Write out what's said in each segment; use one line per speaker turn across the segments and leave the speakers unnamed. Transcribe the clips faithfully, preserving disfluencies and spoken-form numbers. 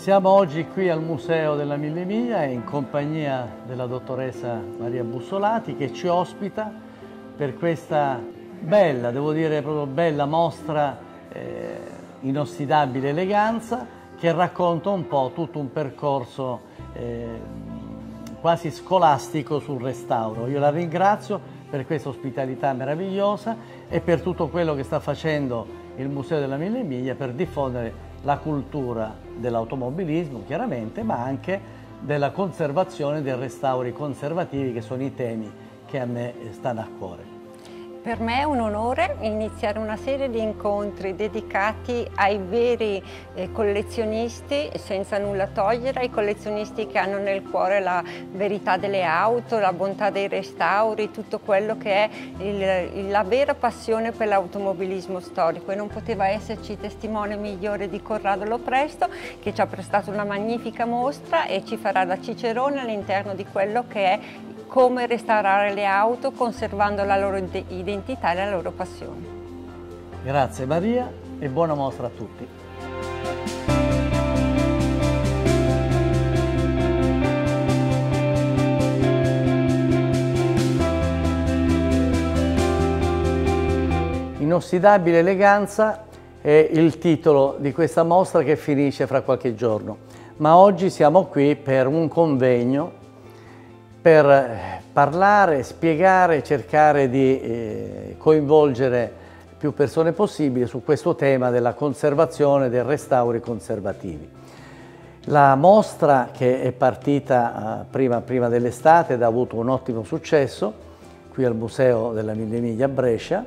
Siamo oggi qui al Museo della Mille Miglia in compagnia della dottoressa Maria Bussolati che ci ospita per questa bella, devo dire proprio bella mostra eh, inossidabile eleganza che racconta un po' tutto un percorso eh, quasi scolastico sul restauro. Io la ringrazio per questa ospitalità meravigliosa e per tutto quello che sta facendo il Museo della Mille Miglia per diffondere la cultura dell'automobilismo, chiaramente, ma anche della conservazione, dei restauri conservativi, che sono i temi che a me stanno a cuore.
Per me è un onore iniziare una serie di incontri dedicati ai veri eh, collezionisti, senza nulla togliere, ai collezionisti che hanno nel cuore la verità delle auto, la bontà dei restauri, tutto quello che è il, la vera passione per l'automobilismo storico. E non poteva esserci testimone migliore di Corrado Lopresto, che ci ha prestato una magnifica mostra e ci farà da cicerone all'interno di quello che è come restaurare le auto conservando la loro identità e la loro passione.
Grazie Maria e buona mostra a tutti. Inossidabile eleganza è il titolo di questa mostra che finisce fra qualche giorno, ma oggi siamo qui per un convegno per parlare, spiegare, cercare di eh, coinvolgere più persone possibili su questo tema della conservazione, dei restauri conservativi. La mostra, che è partita eh, prima, prima dell'estate ed ha avuto un ottimo successo qui al Museo della Mille Miglia a Brescia,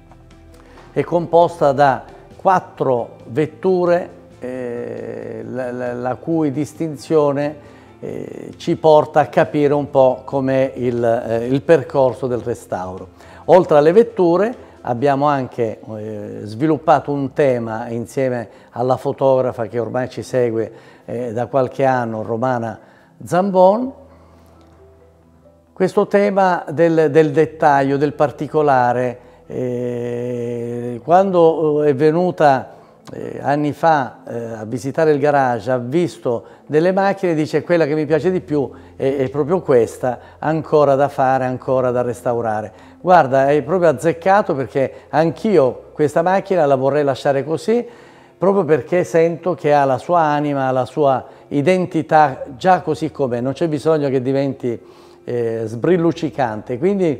è composta da quattro vetture eh, la, la, la cui distinzione Eh, ci porta a capire un po' com'è il, eh, il percorso del restauro. Oltre alle vetture abbiamo anche eh, sviluppato un tema insieme alla fotografa che ormai ci segue eh, da qualche anno, Romana Zambon, questo tema del, del dettaglio, del particolare. Eh, quando è venuta Eh, anni fa eh, a visitare il garage, ha visto delle macchine e dice: quella che mi piace di più è, è proprio questa, ancora da fare, ancora da restaurare. Guarda, è proprio azzeccato, perché anch'io questa macchina la vorrei lasciare così, proprio perché sento che ha la sua anima, la sua identità già così com'è, non c'è bisogno che diventi eh, sbrilluccicante. Quindi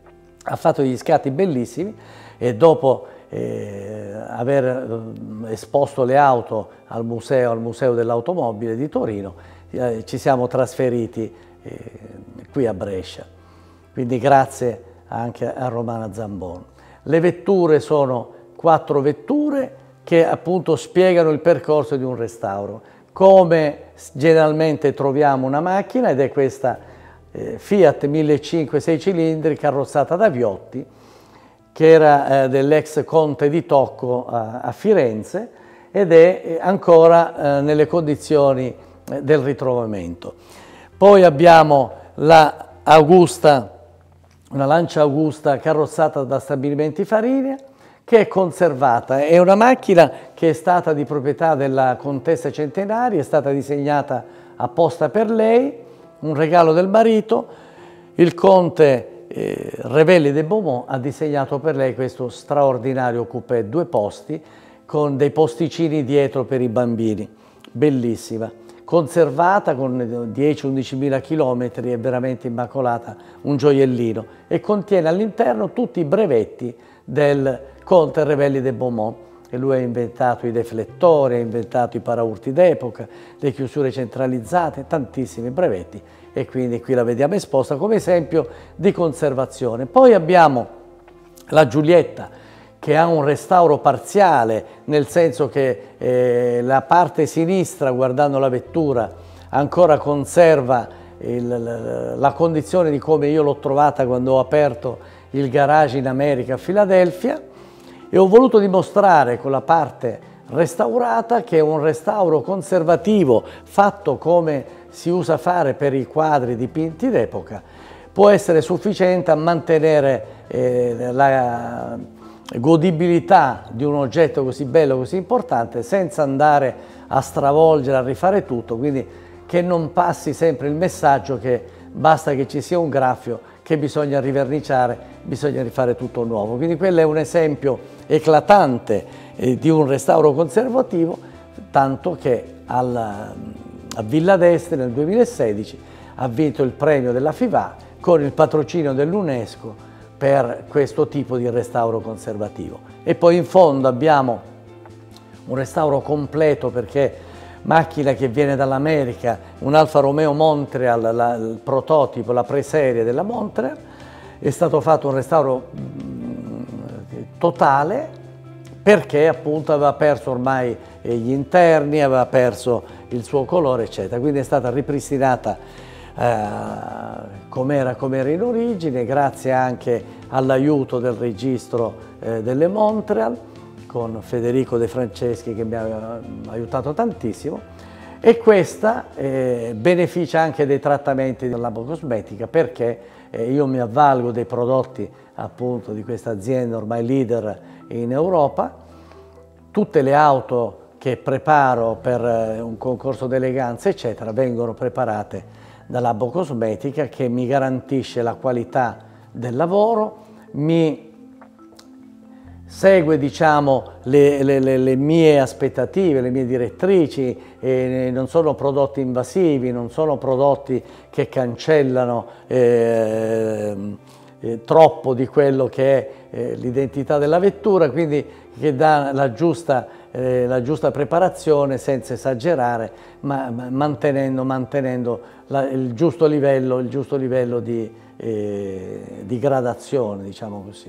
ha fatto degli scatti bellissimi e dopo Eh, aver eh, esposto le auto al museo, al Museo dell'Automobile di Torino, eh, ci siamo trasferiti eh, qui a Brescia. Quindi grazie anche a Romana Zambon. Le vetture sono quattro vetture che appunto spiegano il percorso di un restauro, come generalmente troviamo una macchina, ed è questa eh, Fiat millecinquecento sei cilindri carrozzata da Viotti, che era eh, dell'ex conte di Tocco a, a Firenze, ed è ancora eh, nelle condizioni eh, del ritrovamento. Poi abbiamo la Augusta, una Lancia Augusta carrozzata da Stabilimenti Farinia, che è conservata. È una macchina che è stata di proprietà della contessa Centenari, è stata disegnata apposta per lei, un regalo del marito. Il conte Eh, Revelli de Beaumont ha disegnato per lei questo straordinario coupé due posti con dei posticini dietro per i bambini, bellissima, conservata con dieci undicimila chilometri, è veramente immacolata, un gioiellino, e contiene all'interno tutti i brevetti del conte Revelli de Beaumont. E lui ha inventato i deflettori, ha inventato i paraurti d'epoca, le chiusure centralizzate, tantissimi brevetti, e quindi qui la vediamo esposta come esempio di conservazione. Poi abbiamo la Giulietta, che ha un restauro parziale, nel senso che eh, la parte sinistra, guardando la vettura, ancora conserva il, la, la condizione di come io l'ho trovata quando ho aperto il garage in America a Filadelfia, e ho voluto dimostrare con la parte restaurata che un restauro conservativo fatto come si usa fare per i quadri dipinti d'epoca può essere sufficiente a mantenere eh, la, godibilità di un oggetto così bello, così importante, senza andare a stravolgere, a rifare tutto, quindi che non passi sempre il messaggio che basta che ci sia un graffio, che bisogna riverniciare, bisogna rifare tutto nuovo. Quindi quello è un esempio eclatante eh, di un restauro conservativo, tanto che alla, a Villa d'Este nel duemilasedici ha vinto il premio della FIVA con il patrocinio dell'UNESCO per questo tipo di restauro conservativo. E poi in fondo abbiamo un restauro completo, perché macchina che viene dall'America, un Alfa Romeo Montreal, la, il prototipo, la preserie della Montreal, è stato fatto un restauro mh, totale, perché appunto aveva perso ormai gli interni, aveva perso il suo colore, eccetera. Quindi è stata ripristinata eh, com'era com'era in origine, grazie anche all'aiuto del registro eh, delle Montreal, con Federico De Franceschi che mi ha aiutato tantissimo, e questa eh, beneficia anche dei trattamenti della cosmetica, perché eh, io mi avvalgo dei prodotti appunto di questa azienda ormai leader in Europa. Tutte le auto che preparo per eh, un concorso d'eleganza eccetera vengono preparate da Labo Cosmetica, che mi garantisce la qualità del lavoro, mi segue diciamo, le, le, le mie aspettative, le mie direttrici, e non sono prodotti invasivi, non sono prodotti che cancellano eh, eh, troppo di quello che è eh, l'identità della vettura, quindi che dà la giusta, eh, la giusta preparazione senza esagerare, ma, ma mantenendo, mantenendo la, il giusto livello, il giusto livello di, eh, di gradazione, diciamo così.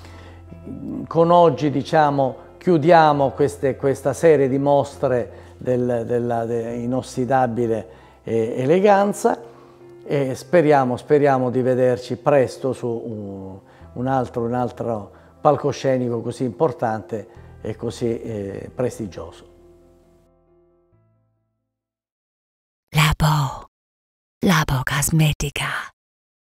Con oggi diciamo, chiudiamo queste, questa serie di mostre del, della de, inossidabile eh, eleganza, e speriamo, speriamo di vederci presto su un, un, altro, un altro palcoscenico così importante e così eh, prestigioso.
Labo, Labo Cosmetica.